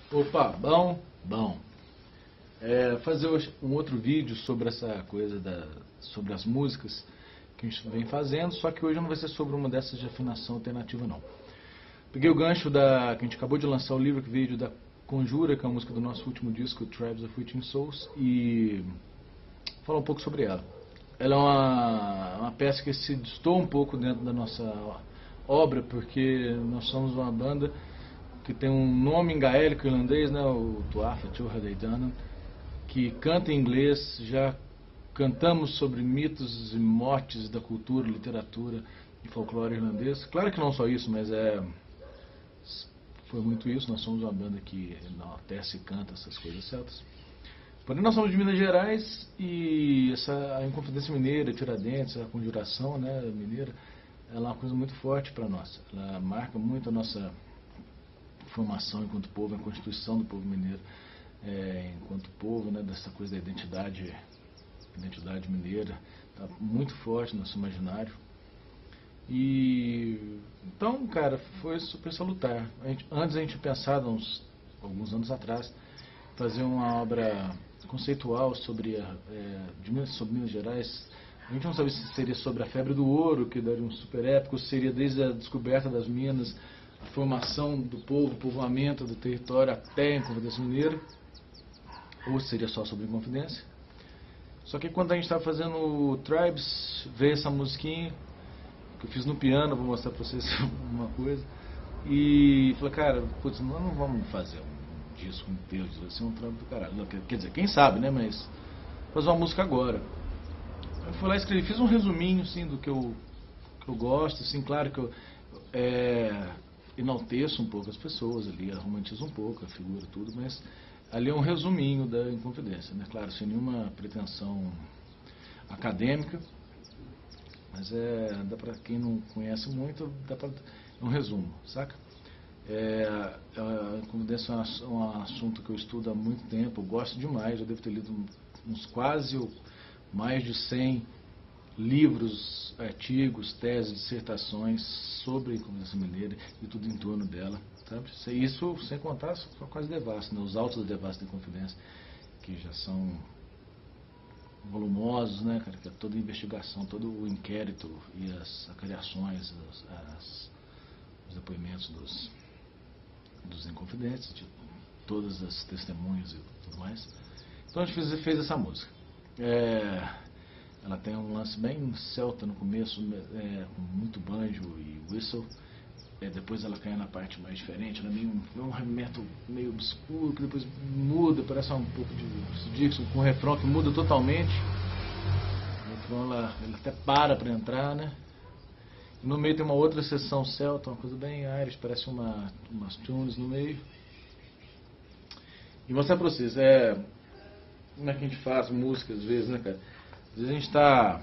Opa, bom. Fazer hoje um outro vídeo sobre essa coisa sobre as músicas que a gente vem fazendo, só que hoje não vai ser sobre uma dessas de afinação alternativa não. Peguei o gancho que a gente acabou de lançar o lyric vídeo da Conjura, que é a música do nosso último disco, Tribes of Witching Souls, e falar um pouco sobre ela. Ela é uma peça que se destoa um pouco dentro da nossa obra, porque nós somos uma banda que tem um nome em gaélico irlandês, né, o Tuatha Deidann, que canta em inglês. Já cantamos sobre mitos e mortes da cultura, literatura e folclore irlandês. Claro que não só isso, mas foi muito isso. Nós somos uma banda que enaltece e canta essas coisas celtas. Porém, nós somos de Minas Gerais e a Inconfidência Mineira, Tiradentes, a conjuração, né, mineira, ela é uma coisa muito forte para nós. Ela marca muito a nossa formação enquanto povo, a constituição do povo mineiro enquanto povo, né, dessa coisa da identidade mineira, está muito forte no nosso imaginário. E então, cara, foi super salutar. Antes a gente pensava, alguns anos atrás, fazer uma obra conceitual sobre Minas Gerais. A gente não sabia se seria sobre a febre do ouro, que daria um super épico, se seria desde a descoberta das minas, a formação do povo, o povoamento do território até a Inconfidência Mineira, ou seria só sobre Inconfidência. Só que quando a gente estava fazendo o Tribes, veio essa musiquinha que eu fiz no piano, vou mostrar para vocês uma coisa, e falei, cara, putz, nós não vamos fazer um disco inteiro, vai ser um trampo do caralho. Não, quer dizer, quem sabe, né, mas fazer uma música agora. Eu fui lá e escrevi, fiz um resuminho, assim, do que eu gosto, assim, claro que eu enalteço um pouco as pessoas ali, romantizo um pouco a figura, tudo, mas ali é um resuminho da Inconfidência, né? Claro, sem nenhuma pretensão acadêmica, mas dá pra quem não conhece muito, é um resumo, saca? A Inconfidência é um assunto que eu estudo há muito tempo, eu gosto demais, eu devo ter lido uns quase mais de 100 livros, artigos, teses, dissertações sobre a Inconfidência Mineira e tudo em torno dela, sabe? Isso sem contar só quase Devassa, né? Os autos da Devassa da Inconfidência, que já são volumosos, né, cara? Que é toda a investigação, todo o inquérito e as acariações, os depoimentos dos Inconfidentes, de todas as testemunhas e tudo mais. Então a gente fez essa música. Ela tem um lance bem celta no começo, com muito banjo e whistle. Depois ela cai na parte mais diferente, ela é um metal meio obscuro, que depois muda, parece um pouco de Dixon, com um refrão que muda totalmente. O refrão ele até para entrar, né? E no meio tem uma outra seção celta, uma coisa bem Irish, parece umas tunes no meio. E mostrar pra vocês, como é que a gente faz música às vezes, né, cara? Às vezes a gente tá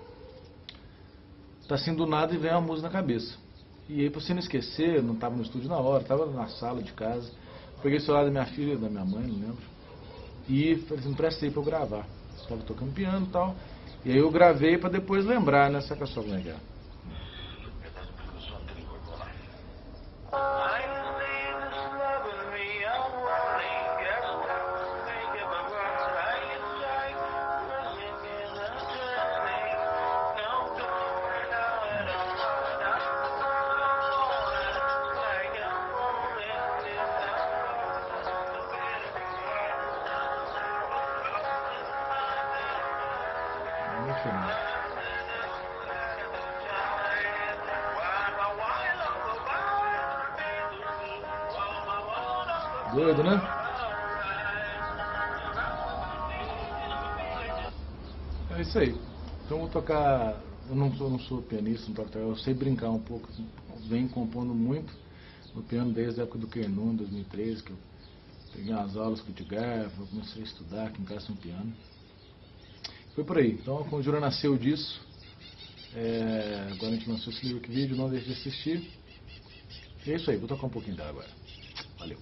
assim do nada e vem uma música na cabeça. E aí, pra você não esquecer, eu não estava no estúdio na hora, estava na sala de casa. Peguei o celular da minha filha, da minha mãe, não lembro. E falei assim, emprestei pra eu gravar. Estava tocando piano e tal. E aí eu gravei pra depois lembrar, né? Saca só como é que é. Doido, né? É isso aí. Então eu vou tocar. Eu não sou pianista, não toco, eu sei brincar um pouco. Venho compondo muito no piano desde a época do Quernum, em 2013, que eu peguei umas aulas com o Edgar, eu comecei a estudar aqui em casa no piano. Foi por aí. Então a Conjura nasceu disso. Agora a gente lançou esse lyric vídeo, não deixe de assistir. E é isso aí, vou tocar um pouquinho dela agora. Valeu.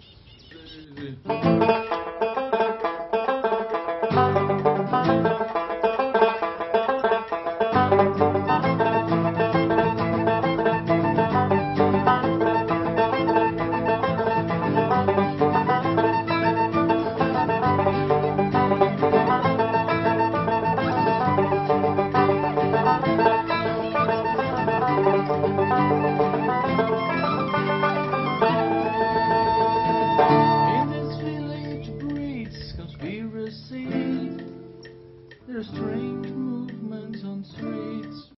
strange movements on streets.